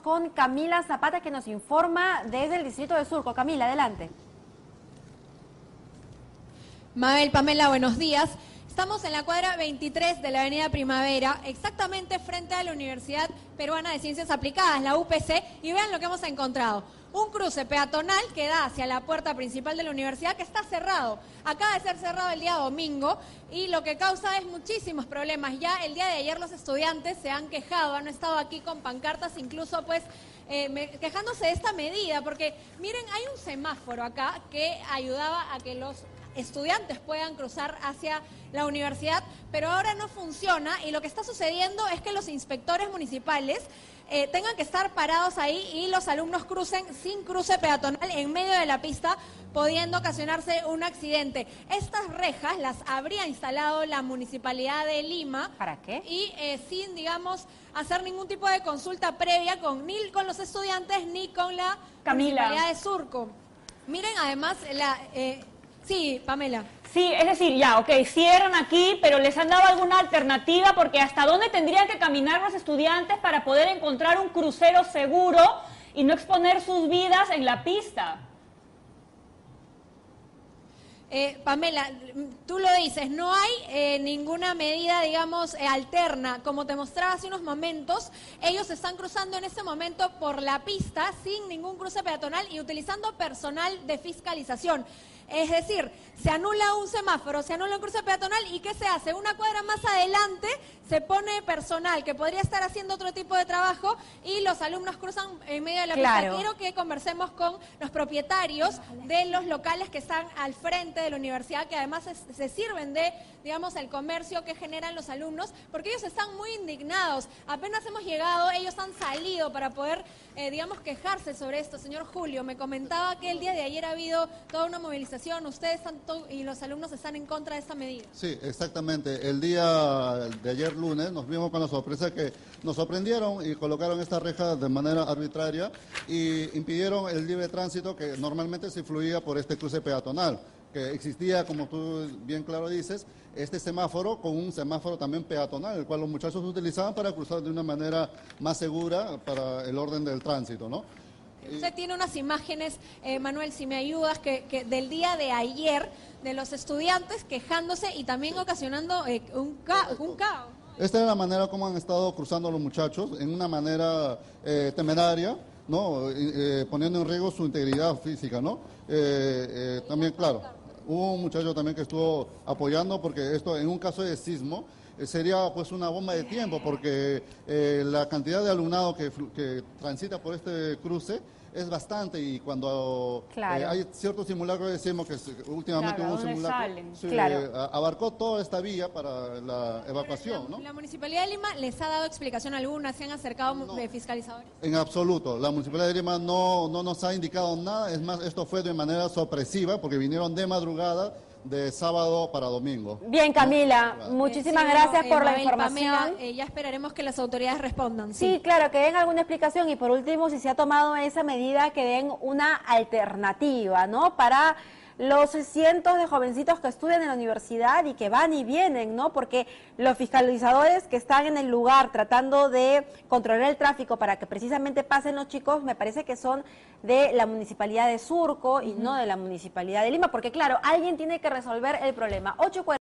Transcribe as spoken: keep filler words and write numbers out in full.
con Camila Zapata, que nos informa desde el distrito de Surco. Camila, adelante. Mabel, Pamela, buenos días. Estamos en la cuadra veintitrés de la avenida Primavera, exactamente frente a la Universidad Peruana de Ciencias Aplicadas, la U P C, y vean lo que hemos encontrado. Un cruce peatonal que da hacia la puerta principal de la universidad, que está cerrado. Acaba de ser cerrado el día domingo y lo que causa es muchísimos problemas. Ya el día de ayer los estudiantes se han quejado, han estado aquí con pancartas, incluso pues eh, me, quejándose de esta medida, porque miren, hay un semáforo acá que ayudaba a que los estudiantes puedan cruzar hacia la universidad, pero ahora no funciona y lo que está sucediendo es que los inspectores municipales eh, tengan que estar parados ahí y los alumnos crucen sin cruce peatonal en medio de la pista, pudiendo ocasionarse un accidente. Estas rejas las habría instalado la Municipalidad de Lima. ¿Para qué? Y eh, sin, digamos, hacer ningún tipo de consulta previa con ni con los estudiantes ni con la Camila. Municipalidad de Surco. Miren, además, la... Eh, Sí, Pamela. Sí, es decir, ya, ok, cierran aquí, pero ¿les han dado alguna alternativa? Porque ¿hasta dónde tendrían que caminar los estudiantes para poder encontrar un crucero seguro y no exponer sus vidas en la pista? Eh, Pamela, tú lo dices, no hay eh, ninguna medida, digamos, eh, alterna. Como te mostraba hace unos momentos, ellos están cruzando en este momento por la pista sin ningún cruce peatonal y utilizando personal de fiscalización. Es decir, se anula un semáforo, se anula un cruce peatonal y ¿qué se hace? Una cuadra más adelante se pone personal que podría estar haciendo otro tipo de trabajo y los alumnos cruzan en medio de la Claro. pista. Quiero que conversemos con los propietarios de los locales que están al frente de la universidad, que además es, se sirven de, digamos, el comercio que generan los alumnos, porque ellos están muy indignados. Apenas hemos llegado, ellos han salido para poder, eh, digamos, quejarse sobre esto. Señor Julio, me comentaba que el día de ayer ha habido toda una movilización. Ustedes están y los alumnos están en contra de esta medida. Sí, exactamente. El día de ayer lunes nos vimos con la sorpresa que nos sorprendieron y colocaron esta reja de manera arbitraria y impidieron el libre tránsito que normalmente se fluía por este cruce peatonal, que existía, como tú bien claro dices, este semáforo con un semáforo también peatonal, el cual los muchachos utilizaban para cruzar de una manera más segura para el orden del tránsito, ¿no? Usted tiene unas imágenes, eh, Manuel, si me ayudas, que, que del día de ayer, de los estudiantes quejándose y también ocasionando eh, un, ca un caos. Esta es la manera como han estado cruzando los muchachos, en una manera eh, temeraria, ¿no? Eh, poniendo en riesgo su integridad física, ¿no? Eh, eh, también, claro, hubo un muchacho también que estuvo apoyando, porque esto en un caso de sismo eh, sería pues una bomba de tiempo, porque eh, la cantidad de alumnado que, que transita por este cruce es bastante, y cuando Claro. eh, hay ciertos simulacros, decimos que últimamente Claro, hubo un ¿dónde simulacro, salen? sí, Claro. eh, abarcó toda esta vía para la evacuación, ¿no? La Municipalidad de Lima les ha dado explicación alguna, se han acercado No. de fiscalizadores. En absoluto, la Municipalidad de Lima no, no nos ha indicado nada, es más, esto fue de manera sorpresiva porque vinieron de madrugada de sábado para domingo. Bien, Camila, Claro. muchísimas Eh, sí, gracias bueno, por eh, la Mabel, información. Pamela, eh, ya esperaremos que las autoridades respondan. Sí, claro, que den alguna explicación y por último, si se ha tomado esa medida, que den una alternativa, ¿no? Para los cientos de jovencitos que estudian en la universidad y que van y vienen, ¿no? Porque los fiscalizadores que están en el lugar tratando de controlar el tráfico para que precisamente pasen los chicos, me parece que son de la Municipalidad de Surco y uh-huh. no de la Municipalidad de Lima, porque claro, alguien tiene que resolver el problema. ocho